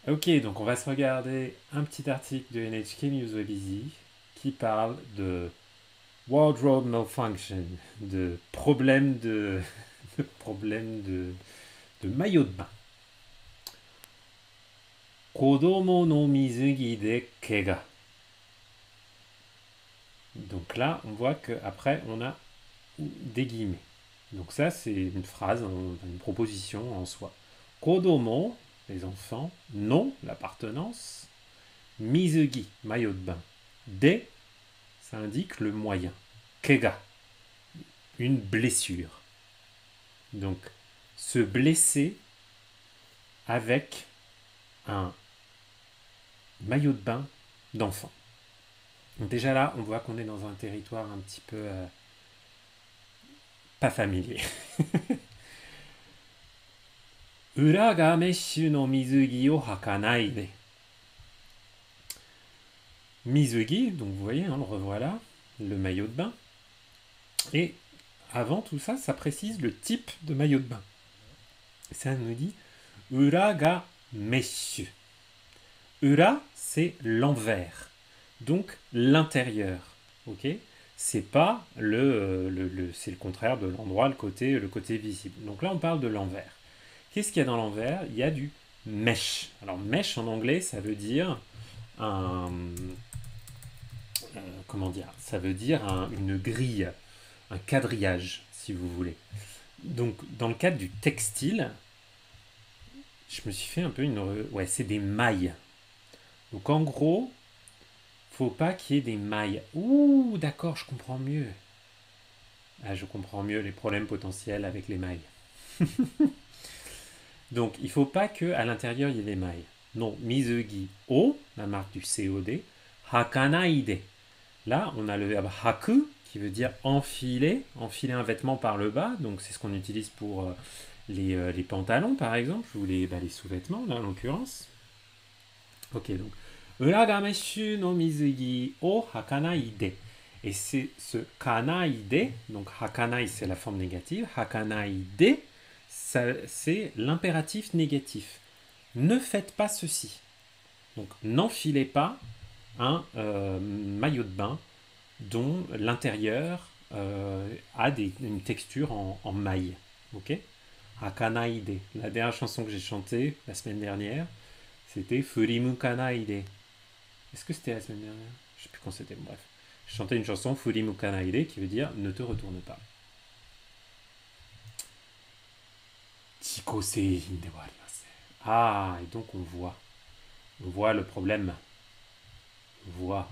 Ok, donc on va se regarder un petit article de NHK News Easy qui parle de wardrobe malfunction, de problème de, de problème de maillot de bain. Kodomo no mizugi de kega. Donc là, on voit qu'après, on a des guillemets. Donc ça, c'est une phrase, une proposition en soi. Kodomo, les enfants, non, l'appartenance, mizugi, maillot de bain, de, ça indique le moyen. Kega, une blessure. Donc, se blesser avec un maillot de bain d'enfant. Donc déjà là, on voit qu'on est dans un territoire un petit peu pas familier. Ura ga meshu no mizugi o hakanai de. Mizugi, donc vous voyez, le revoilà, le maillot de bain. Et avant tout ça, ça précise le type de maillot de bain. Ça nous dit Ura ga meshu. Ura, c'est l'envers. Donc l'intérieur. Ok. C'est pas c'est le contraire de l'endroit, le côté visible. Donc là, on parle de l'envers. Qu'est-ce qu'il y a dans l'envers? Il y a du mesh. Alors mesh en anglais, ça veut dire un, comment dire? Ça veut dire une grille, un quadrillage, si vous voulez. Donc dans le cadre du textile, je me suis fait un peu ouais, c'est des mailles. Donc en gros, faut pas qu'il y ait des mailles. Ouh, d'accord, je comprends mieux. Ah, je comprends mieux les problèmes potentiels avec les mailles. Donc, il faut pas que à l'intérieur il y ait des mailles. Non, mizugi o, la marque du COD, hakanaide. Là, on a le verbe haku qui veut dire enfiler, enfiler un vêtement par le bas. Donc, c'est ce qu'on utilise pour les pantalons, par exemple, ou les sous-vêtements, là, en l'occurrence. Ok, donc, uragameshu no mizugi o hakanaide. Et c'est ce kanaide, donc hakanai c'est la forme négative, hakanaide, c'est l'impératif négatif. Ne faites pas ceci. Donc n'enfilez pas un maillot de bain dont l'intérieur a une texture en maille. Ok? Hakanaide. La dernière chanson que j'ai chantée la semaine dernière, c'était Furimukanaide. Est-ce que c'était la semaine dernière? Je sais plus quand c'était, bref. Je chantais une chanson Furimukanaide qui veut dire ne te retourne pas. Chikosei de warimasen. Ah, et donc on voit le problème, on voit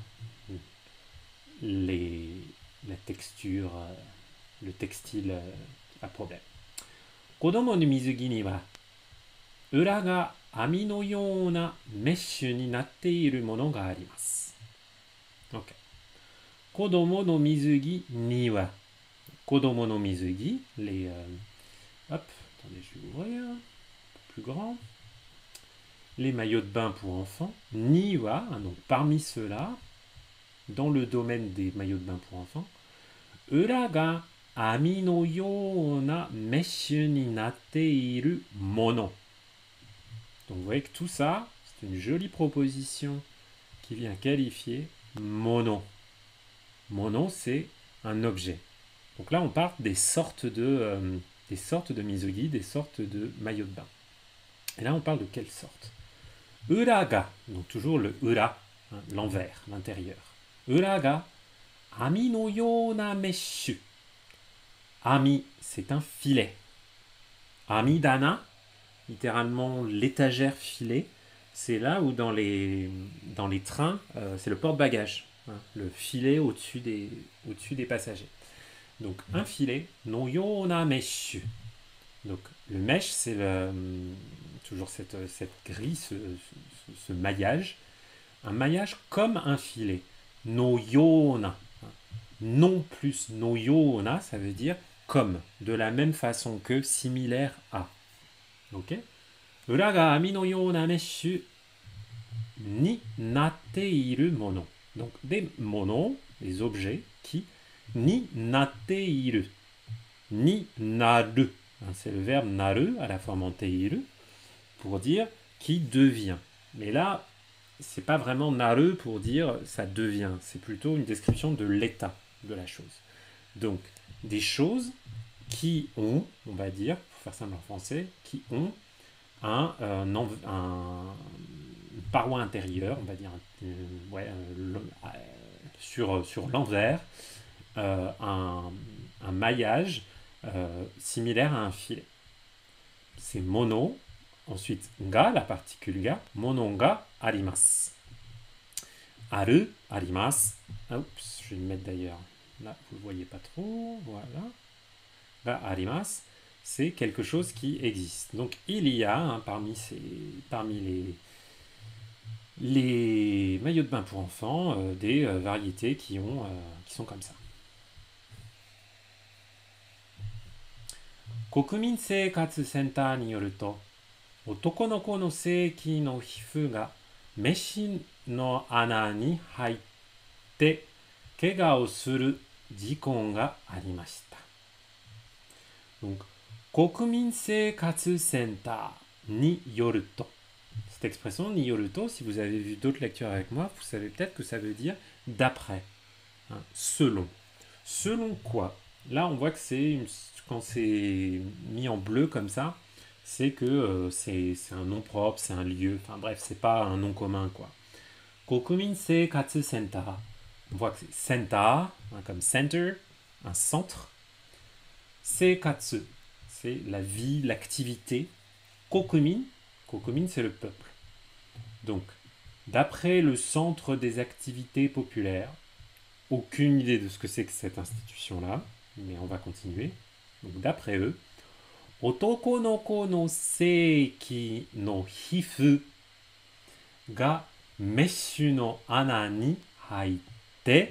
les, la texture, le textile à problème. Kodomo no mizugi ni wa ura ga ami no you na meshu ni natte iru mono ga arimasu. Ok. Kodomo no mizugi ni wa. Kodomo no mizugi, hop, attendez, je vais ouvrir, plus grand. Les maillots de bain pour enfants, niwa, donc parmi ceux-là, dans le domaine des maillots de bain pour enfants, ura ga ami no you na meshu ni natte iru mono. Donc vous voyez que tout ça, c'est une jolie proposition qui vient qualifier mono. Mono, c'est un objet. Donc là, on parle des sortes de misogi, des sortes de maillots de bain. Et là, on parle de quelle sorte? Uraga, donc toujours le ura, hein, l'envers, l'intérieur. Uraga, ami no yona meshu. Ami, c'est un filet. Amidana, littéralement l'étagère filet, c'est là où dans les trains, c'est le porte-bagages, hein, le filet au-dessus des passagers. Donc un filet, no yona meshu. Donc le mesh, c'est toujours cette grille, ce maillage. Un maillage comme un filet. No yona. Non plus no yona, ça veut dire comme, de la même façon que, similaire à. Ok? Ura ga ami no yona meshu ni natte iru mono. Donc des monos, des objets qui ni natte iru, ni naru. C'est le verbe naru à la forme en teiru pour dire qui devient. Mais là, c'est pas vraiment naru pour dire ça devient. C'est plutôt une description de l'état de la chose. Donc, des choses qui ont, on va dire, pour faire simple en français, qui ont une paroi intérieure, on va dire, sur l'envers, un maillage similaire à un filet. C'est mono. Ensuite, ga, la particule ga, mono ga arimasu. Aru, arimasu. Oups, je vais le mettre d'ailleurs. Là, vous ne le voyez pas trop. Voilà. Ga, arimasu. C'est quelque chose qui existe. Donc, il y a, parmi les maillots de bain pour enfants, des variétés qui sont comme ça. 国民生活センターによると、男の子の性器の皮膚が飯の穴に入って怪我をする事故がありました。Donc, 国民生活センターによると。Cette expression ni yoruto, si vous avez vu d'autres lectures avec moi, vous savez peut-être que ça veut dire d'après, hein, selon. Selon quoi? Là, on voit que quand c'est mis en bleu comme ça, c'est que c'est un nom propre, c'est un lieu, enfin bref, c'est pas un nom commun quoi. Kokumin Seikatsu Center. On voit que c'est center, hein, comme center, un centre. Seikatsu, c'est la vie, l'activité. Kokumin, Kokumin c'est le peuple. Donc, d'après le centre des activités populaires, aucune idée de ce que c'est que cette institution-là, mais on va continuer. Donc, d'après eux, Otoko no ko no seiki no hifu ga meshu no ana ni haitte,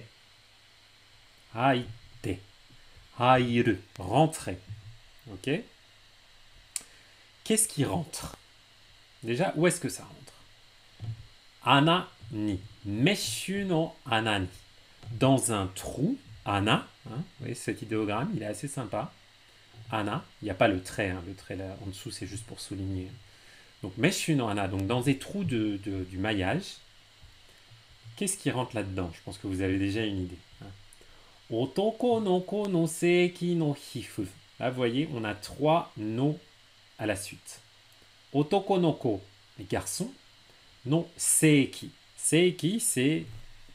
hairu, rentrer. Ok? Qu'est-ce qui rentre? Déjà, où est-ce que ça rentre? Ana ni, meshu no ana ni. Dans un trou, ana, hein, vous voyez cet idéogramme, il est assez sympa. Ana, il n'y a pas le trait, hein, le trait là en dessous c'est juste pour souligner. Donc meshu no ana, donc dans des trous du maillage, qu'est-ce qui rentre là-dedans? Je pense que vous avez déjà une idée. Hein. Otoko no ko no seiki no hifu. Là vous voyez, on a 3 no à la suite. Otoko no ko, les garçons, no seiki. Seiki, c'est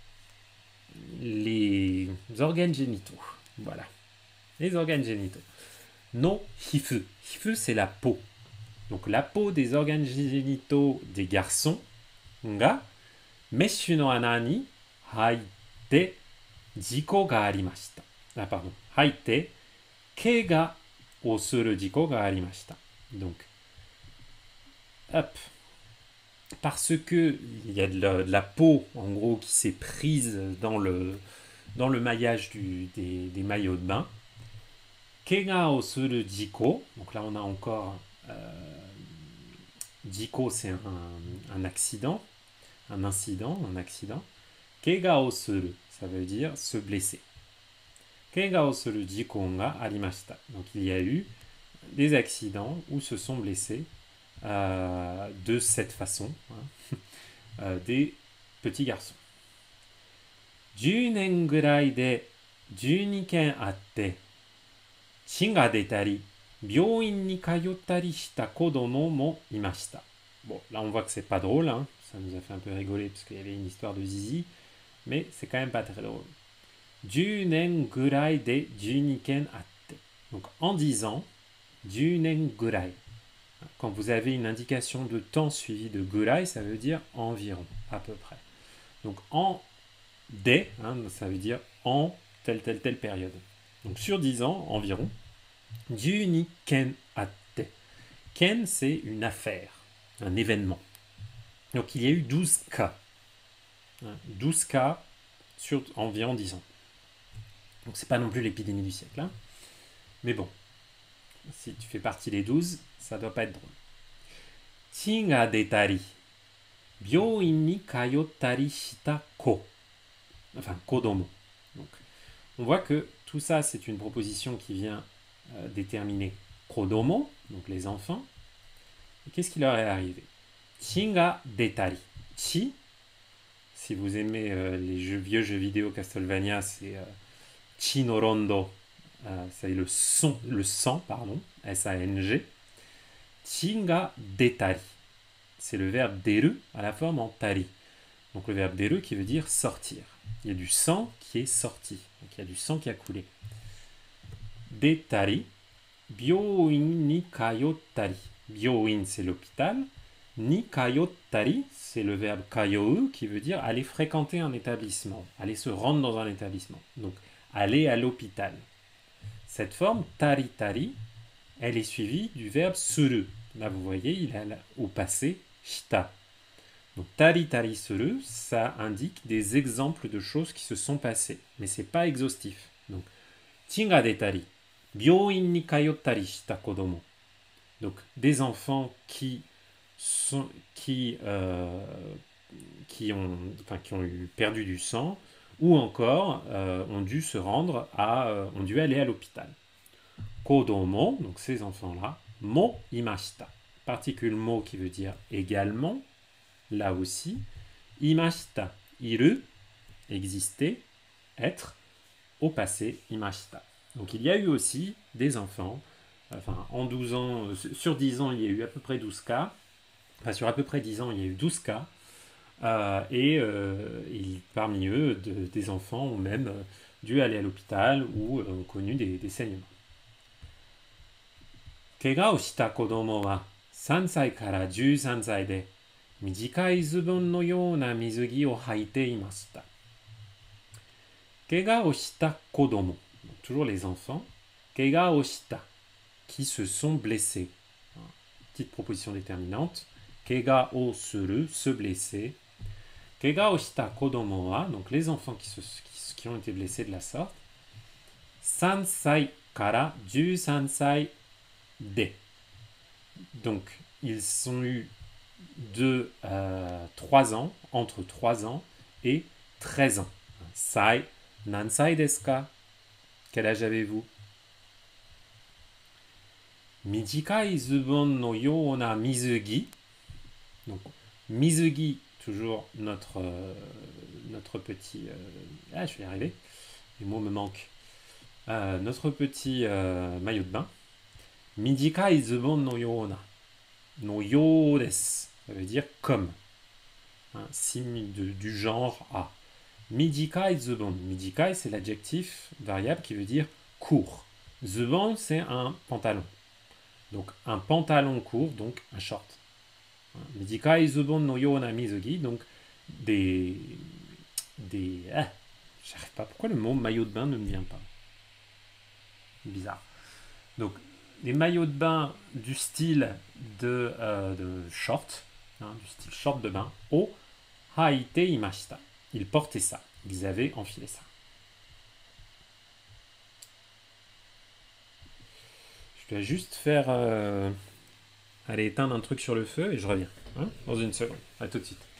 les organes génitaux. Voilà. Les organes génitaux. No hifu. Hifu, c'est la peau. Donc la peau des organes génitaux des garçons ga meshu no ana ni haitte jiko ga arimashita. Ah pardon. Haitte keiga o suru jiko ga arimashita. Donc hop. Parce que il y a de la peau en gros qui s'est prise dans le maillage des maillots de bain. Keiga o suru jiko. Donc là on a encore jiko c'est un accident, un incident, un accident. Keiga o suru, ça veut dire se blesser. Keiga o suru jiko ga arimashita. Donc il y a eu des accidents où se sont blessés de cette façon, hein, des petits garçons. 10年ぐらいで12件あって血が出たり病院に通ったりした子供もいました。Bon, là on voit que c'est pas drôle, hein. Ça nous a fait un peu rigoler parce qu'il y avait une histoire de zizi, mais c'est quand même pas très drôle. 10年ぐらいで12件あって。Donc en 10 ans, 10年ぐらい. Quand vous avez une indication de temps suivie de gurai, ça veut dire environ, à peu près. Donc en des, hein, ça veut dire en telle période. Donc sur 10 ans, environ. Juni ken atte. Ken, c'est une affaire, un événement. Donc il y a eu 12 cas. 12 cas sur environ 10 ans. Donc c'est pas non plus l'épidémie du siècle. Hein. Mais bon, si tu fais partie des 12, ça doit pas être drôle. Chi ga detari, byouin ni kayottari shita ko. Enfin, kodomo. Donc, on voit que tout ça, c'est une proposition qui vient déterminer kodomo, donc les enfants. Et qu'est-ce qui leur est arrivé? chi ga detari. Chi, si vous aimez les vieux jeux vidéo Castlevania, c'est chi no rondo, c'est le sang, pardon, S-A-N-G. Chi ga detari. C'est le verbe deru à la forme en tari. Donc le verbe deru qui veut dire sortir. Il y a du sang qui est sorti. Donc il y a du sang qui a coulé. Detari. Byouin ni kayottari. Byouin, c'est l'hôpital. Ni kayottari, c'est le verbe kayou qui veut dire aller fréquenter un établissement, aller se rendre dans un établissement. Donc aller à l'hôpital. Cette forme tari tari, elle est suivie du verbe suru. Là vous voyez, il a au passé shita. Donc tari tari suru, ça indique des exemples de choses qui se sont passées, mais c'est pas exhaustif. Donc chinga detari, byouin ni kayottari shita kodomo. Donc des enfants qui ont eu perdu du sang ou encore ont dû ont dû aller à l'hôpital. Kodomo, donc ces enfants-là, mo imashita, particule mo qui veut dire également, là aussi, imashita, iru, exister, être, au passé, imashita. Donc il y a eu aussi des enfants, en 12 ans, sur 10 ans, il y a eu à peu près 12 cas, sur à peu près 10 ans, il y a eu 12 cas, et parmi eux, des enfants ont même dû aller à l'hôpital ou ont connu des saignements. Kega o shita kodomo wa 3 歳から13歳で短いズボンのような水着を履いていました。Kega o shita kodomo, toujours les enfants. Kega o shita, qui se sont blessés. Petite proposition déterminante. Kega o suru, se blesser. Kega o shita kodomo wa, donc les enfants qui ont été blessés de la sorte. 3 歳から13歳de. Donc, ils ont eu 3 ans, entre 3 ans et 13 ans. Sai, nansai desu ka? Quel âge avez-vous? Mijikai zubon no yona mizugi. Donc, mizugi, toujours notre petit... je vais y arriver. Les mots me manquent. Notre petit maillot de bain. Mijikai zubon no yona. No yo desu. Ça veut dire comme. Signe du genre a. Mijikai zubon. Mijikai, c'est l'adjectif variable qui veut dire court. Zubon, c'est un pantalon. Donc un pantalon court, donc un short. Mijikai zubon no yona mizugi, donc j'arrive pas. Pourquoi le mot maillot de bain ne me vient pas? Bizarre. Donc les maillots de bain du style de short, du style short de bain, o haite imashita. Ils portaient ça. Ils avaient enfilé ça. Je dois juste faire... aller éteindre un truc sur le feu et je reviens. Dans une seconde. À tout de suite.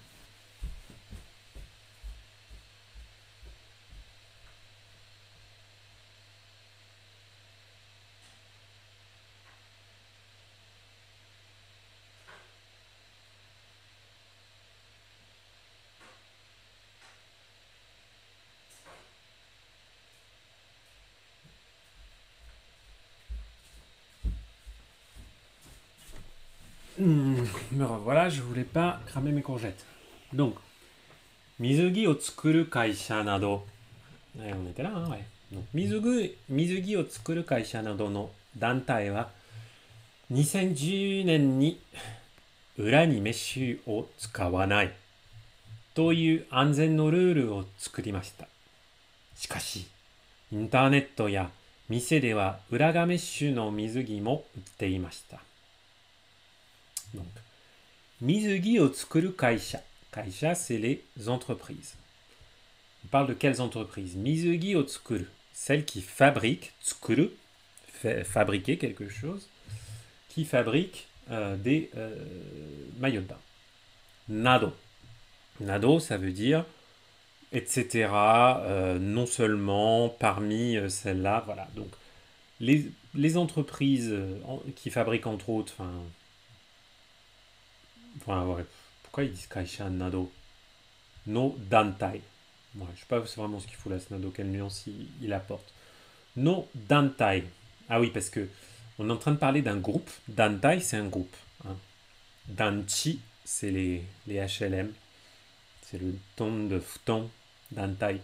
Me revoilà, je voulais pas cramer mes courgettes. Donc, mizugi o tsukuru kaisha nado. On était là, ouais. Donc, mizugi o tsukuru kaisha nado no dantai wa 2010年に裏にメッシュを使わないという安全のルールを作りました。しかし、インターネットや店では裏がメッシュの水着も売っていました。Donc, mizugi o tsukuru kaisha. Kaisha, c'est les entreprises. On parle de quelles entreprises? Mizugi o tsukuru, celles qui fabriquent, tsukuru, fabriquer quelque chose, qui fabriquent des maillots de bain. Nado. Nado, ça veut dire etc. Non seulement parmi celles-là, voilà. Donc, les entreprises qui fabriquent entre autres, Enfin, ouais. Pourquoi ils disent kaisha nado no dantai? Ouais, je sais pas vraiment ce qu'il fout là, ce nado, quelle nuance il apporte. No dantai. Ah oui, parce que on est en train de parler d'un groupe. Dantai, c'est un groupe. Hein. Danchi, c'est les HLM. C'est le ton de futon. Dantai.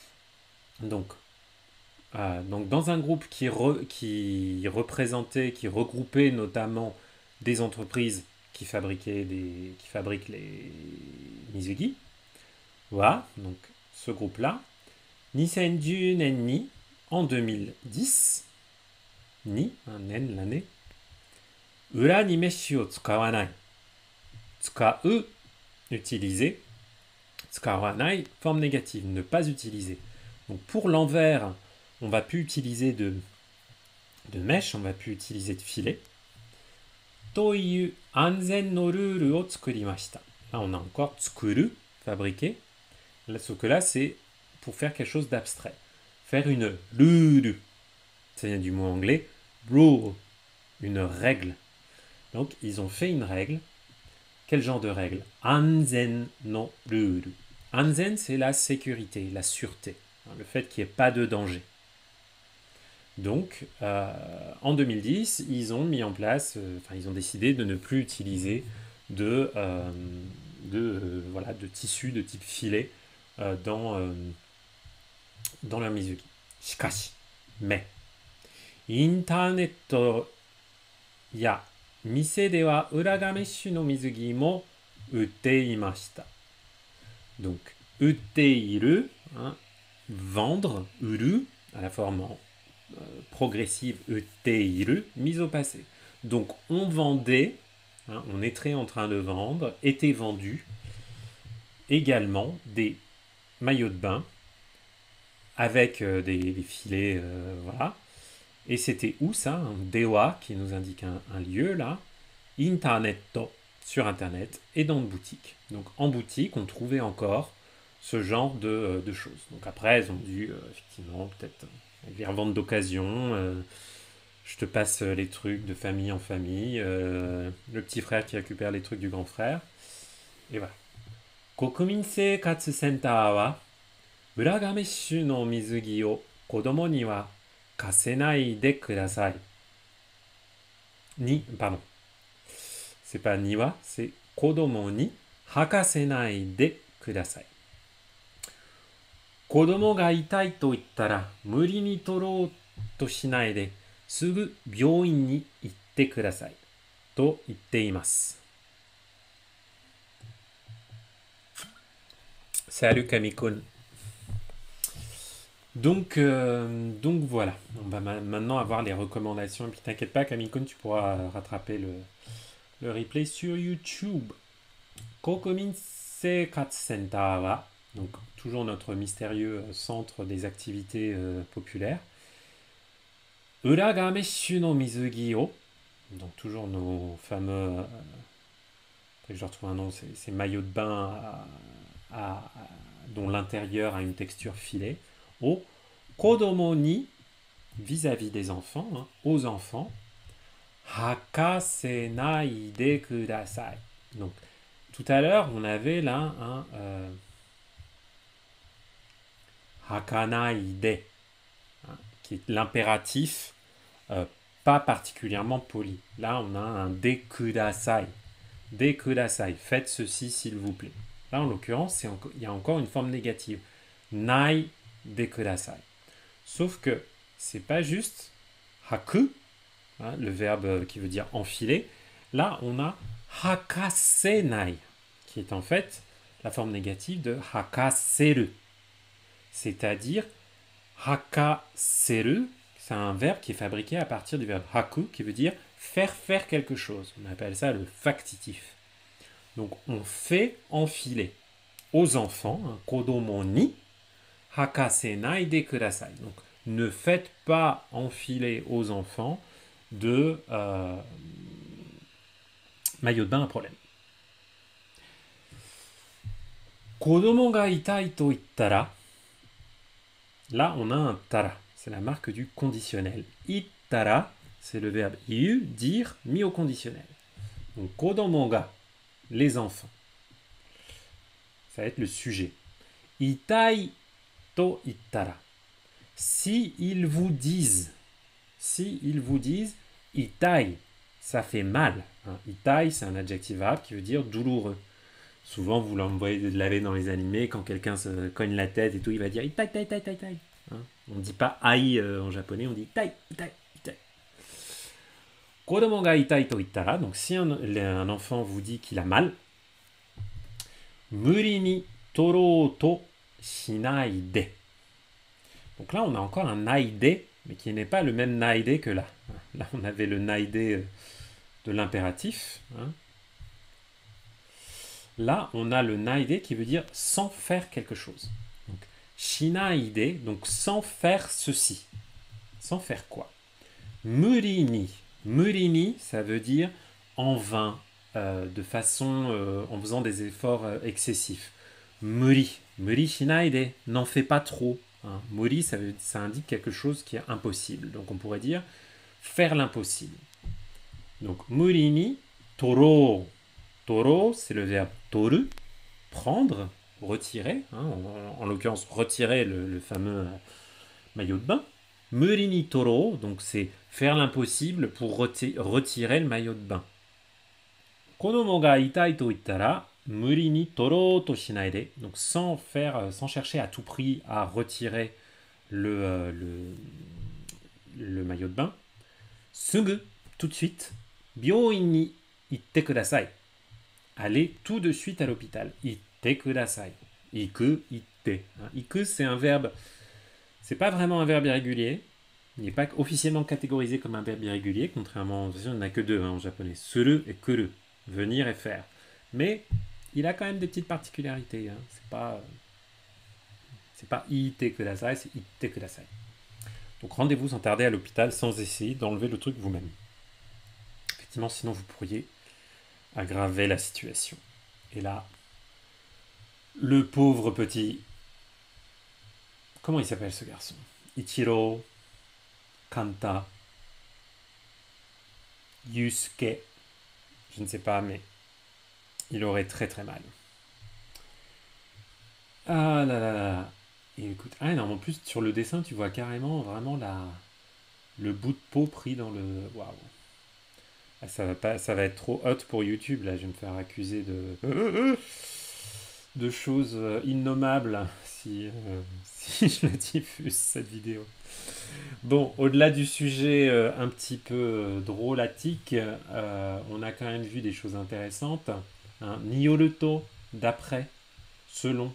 Donc dans un groupe qui représentait, qui regroupait notamment des entreprises qui fabriquent les Mizugi, voilà, donc ce groupe-là, Nisenju nen ni, en 2010, ni, un nen, l'année, ura ni meshi o tsukawanai, tsukau, utiliser, tsukawanai, forme négative, ne pas utiliser. Donc pour l'envers, on va plus utiliser de mèche, on va plus utiliser de filet. Toyu anzen no ruru o tsukurimashita. Là, on a encore tsukuru, fabriquer. Là, sauf que là, c'est pour faire quelque chose d'abstrait. Faire une ruru. Ça vient du mot anglais rule, une règle. Donc, ils ont fait une règle. Quel genre de règle? Anzen no ruru. Anzen, c'est la sécurité, la sûreté. Le fait qu'il n'y ait pas de danger. Donc, en 2010, ils ont mis en place, ils ont décidé de ne plus utiliser de tissu de type filet dans leur Mizuki. Shikashi, mais, Internet ya mise de wa uraga meshu no Mizugi mo utte imashita. Donc, utteiru, hein, vendre, uru, à la forme progressive uteiru, mise au passé. Donc on vendait, hein, on était en train de vendre, était vendu également des maillots de bain avec des filets, voilà. Et c'était où ça? Un dewa qui nous indique un lieu là, internet, sur internet et dans une boutique. Donc en boutique, on trouvait encore ce genre de choses. Donc après, elles ont dû effectivement peut-être les reventes d'occasion. Je te passe les trucs de famille en famille. Le petit frère qui récupère les trucs du grand frère. Et voilà. Kokumin Seikatsu Center wa uraga meshu no mizugi o kodomo ni wa kasenai de kudasai. Pardon. C'est pas ni wa, c'est kodomo ni hakasenai de kudasai. Kodomo ga itai to ittara muri ni torou to shinai de sugu byouin ni itte kudasai to itte imasu. Salut Kamikun. Donc voilà, on va maintenant avoir les recommandations. Et puis t'inquiète pas, Kamikun, tu pourras rattraper le replay sur YouTube. Kokumin Seikatsu Center wa, donc toujours notre mystérieux centre des activités populaires. Uraga meshu no mizugi o, donc toujours nos fameux, après je retrouve un nom, ces maillots de bain dont l'intérieur a une texture filet. Au kodomo ni, vis-à-vis des enfants, hein, aux enfants, hakasenai de kudasai. Donc tout à l'heure, on avait là un hakanai de, hein, qui est l'impératif pas particulièrement poli. Là, on a un de kudasai. De kudasai, faites ceci s'il vous plaît. Là, en l'occurrence, il y a encore une forme négative. Nai de kudasai. Sauf que c'est pas juste haku, hein, le verbe qui veut dire enfiler. Là, on a hakasenai, qui est en fait la forme négative de hakaseru. C'est-à-dire, hakaseru, c'est un verbe qui est fabriqué à partir du verbe haku, qui veut dire faire quelque chose. On appelle ça le factitif. Donc, on fait enfiler aux enfants, hein, kodomo ni, hakasenai de kudasai. Donc, ne faites pas enfiler aux enfants de maillot de bain à problème. Kodomo ga itai to ittara. Là, on a un tara. C'est la marque du conditionnel. Ittara, c'est le verbe iu, dire, mis au conditionnel. Donc, kodomo ga, les enfants. Ça va être le sujet. Itai to ittara. Si ils vous disent, itai, ça fait mal. Hein. Itai, c'est un adjectif arabe qui veut dire douloureux. Souvent, vous l'envoyez de laver dans les animés, quand quelqu'un se cogne la tête et tout, il va dire itai, itai, itai, itai. Hein. On ne dit pas aïe en japonais, on dit itai, itai, itai. Kodomo ga itai to ittara, donc si un enfant vous dit qu'il a mal, muri ni torou to shinai de. Donc là, on a encore un naide, mais qui n'est pas le même naide que là. Là, on avait le naide de l'impératif. Hein. Là, on a le naide qui veut dire sans faire quelque chose. Donc, shinaide, donc sans faire ceci. Sans faire quoi? Murini. Murini, ça veut dire en vain, de façon, en faisant des efforts excessifs. Muri. Muri shinaide, n'en fais pas trop. Hein. Muri, ça indique quelque chose qui est impossible. Donc on pourrait dire faire l'impossible. Donc murini toro. Toro, c'est le verbe toru, prendre, retirer. Hein, en l'occurrence, retirer le fameux maillot de bain. Murini toro, donc c'est faire l'impossible pour retirer le maillot de bain. Kodomo ga itai to ittara, muri ni toro to shinai de. Donc sans chercher à tout prix à retirer le maillot de bain. Sugu, tout de suite. Byouin ni itte kudasai. Allez tout de suite à l'hôpital. Itte kudasai. Iku, itte. Iku, c'est un verbe. C'est pas vraiment un verbe irrégulier. Il n'est pas officiellement catégorisé comme un verbe irrégulier, contrairement, il n'y en a que deux en japonais. Suru et kuru. Venir et faire. Mais il a quand même des petites particularités. Hein. C'est pas itte kudasai, c'est itte kudasai. Donc rendez-vous sans tarder à l'hôpital sans essayer d'enlever le truc vous-même. Effectivement, sinon vous pourriez aggraver la situation. Et là, le pauvre petit... Comment il s'appelle ce garçon? Ichiro, Kanta, Yusuke, je ne sais pas, mais il aurait très très mal. Ah là là là. Et écoute, ah non, en plus sur le dessin, tu vois carrément vraiment le bout de peau pris dans le... Waouh. Ah, ça va être trop hot pour YouTube, là, je vais me faire accuser de choses innommables si je la diffuse, cette vidéo. Bon, au-delà du sujet un petit peu drôlatique, on a quand même vu des choses intéressantes. Hein. Nioruto, d'après, selon.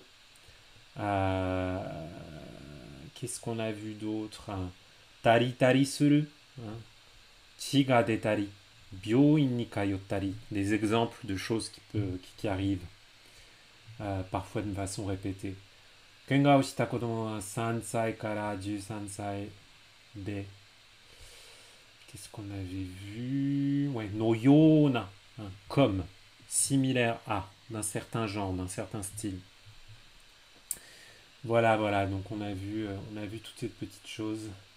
Qu'est-ce qu'on a vu d'autre? Tari tari suru. Hein. Chi ga detari. Byouin ni kayottari. Des exemples de choses qui arrivent. Parfois de façon répétée. Kenga o shita kodomo wa 3 sai kara 13 sai de. Qu'est-ce qu'on avait vu? Ouais, no yona, hein, comme, similaire à, d'un certain genre, d'un certain style. Voilà, donc on a vu toutes ces petites choses.